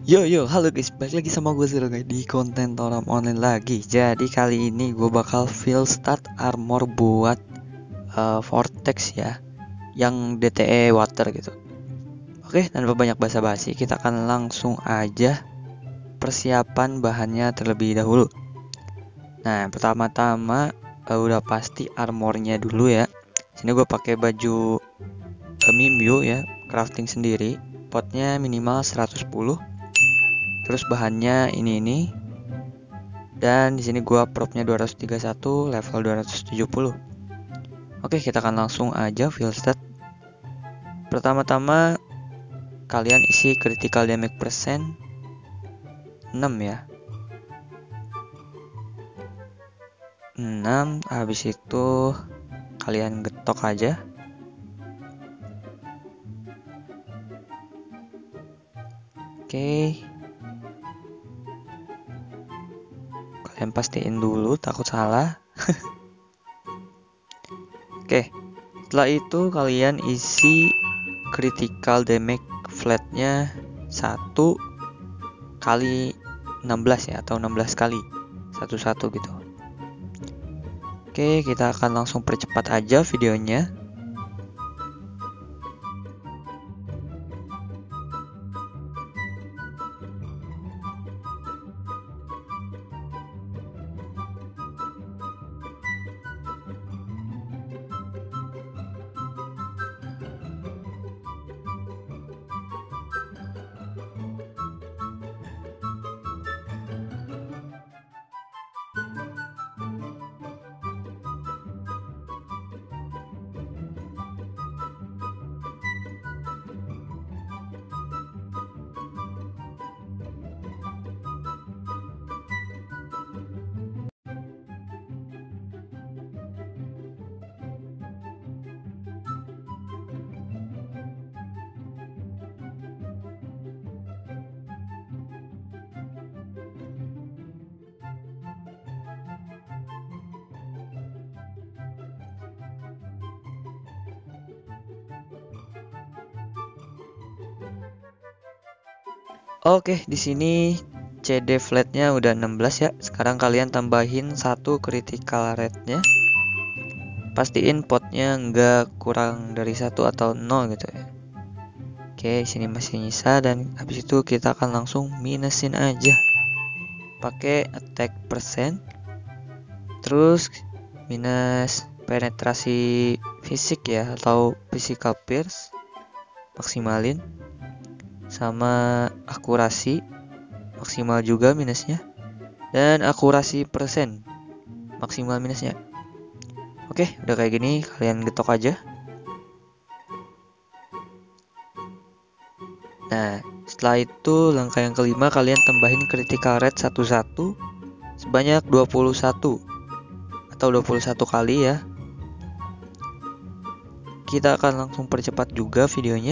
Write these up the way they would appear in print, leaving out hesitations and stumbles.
Halo guys, balik lagi sama gue Zero guys di konten Toram Online lagi. Jadi kali ini gue bakal fill start armor buat Vortex ya, yang DTE water gitu. Oke, tanpa banyak basa-basi, kita akan langsung aja persiapan bahannya terlebih dahulu. Nah, pertama-tama udah pasti armornya dulu ya. Sini gue pakai baju Mimyu ya, crafting sendiri. Potnya minimal 110. Terus bahannya ini. Dan di sini gua propnya 231, level 270. Oke, kita akan langsung aja fill stat. Pertama-tama kalian isi critical damage persen 6 ya. 6, habis itu kalian getok aja. Oke. Kalian pastiin dulu, takut salah. Oke, setelah itu kalian isi critical damage flatnya 1 kali 16 ya, atau 16 kali 11 gitu. Oke, kita akan langsung percepat aja videonya. Oke, di sini CD flatnya udah 16 ya. Sekarang kalian tambahin 1 critical rate-nya. Pastiin potnya nggak kurang dari 1 atau 0 gitu ya. Oke, sini masih nyisa dan habis itu kita akan langsung minusin aja. Pakai attack persen. Terus minus penetrasi fisik ya, atau physical pierce. Maksimalin. Sama akurasi maksimal juga minusnya, dan akurasi persen maksimal minusnya. Oke, udah kayak gini kalian getok aja. Nah, setelah itu langkah yang kelima, kalian tambahin critical rate 11 sebanyak 21 atau 21 kali ya. Kita akan langsung percepat juga videonya.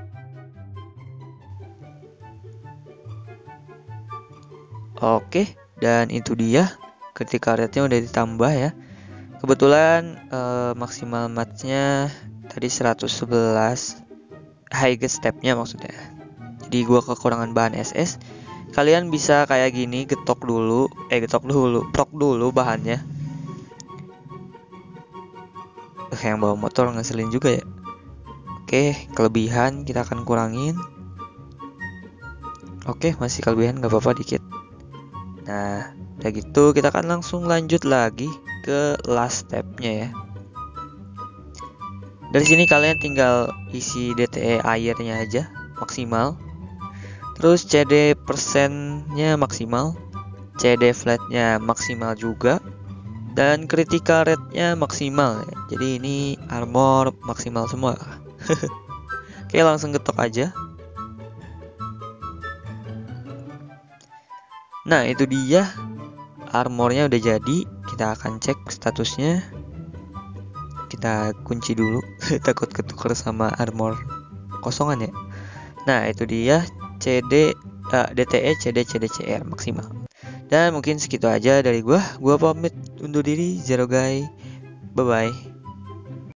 Oke, Dan itu dia, critical rate-nya udah ditambah ya. Kebetulan maksimal match-nya tadi 111, highest step-nya maksudnya. Jadi gua kekurangan bahan SS. Kalian bisa kayak gini, prok dulu bahannya. Yang bawa motor ngeselin juga ya. Oke, kelebihan kita akan kurangin. Oke, masih kelebihan gak apa-apa dikit. Nah, udah gitu kita akan langsung lanjut lagi ke last step-nya ya. Dari sini kalian tinggal isi DTE airnya aja maksimal. Terus CD persennya maksimal, CD flatnya maksimal juga, dan critical rate-nya maksimal ya. Jadi ini armor maksimal semua. Oke, langsung getok aja. Nah, itu dia, armornya udah jadi. Kita akan cek statusnya. Kita kunci dulu, takut ketukar sama armor kosongan ya. Nah, itu dia DTE CD CR maksimal. Dan mungkin segitu aja dari gua pamit undur diri. Zero guy, bye bye.